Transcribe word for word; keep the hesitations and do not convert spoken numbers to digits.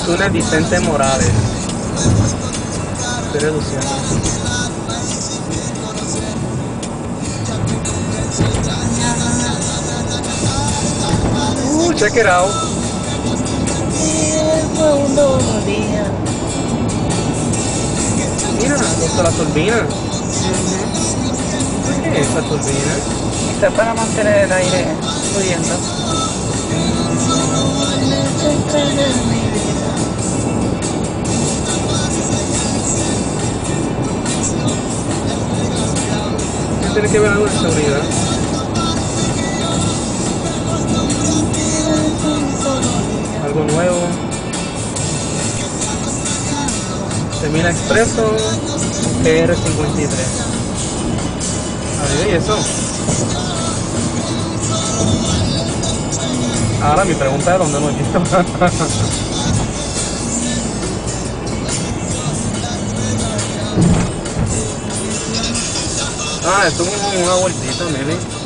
Túnel Vicente Morales. Estoy reduciendo. Uh, check it out. Fue un nuevo día. Mira, justo la turbina. ¿Qué es esa turbina? Está para mantener el aire fluyendo. ¿Qué tiene que ver algo de seguridad? Algo nuevo. Termina Expreso P R cincuenta y tres. A ver, ¿y eso? Ahora mi pregunta es dónde nos lleva. Ah, esto es como una vueltita, miren.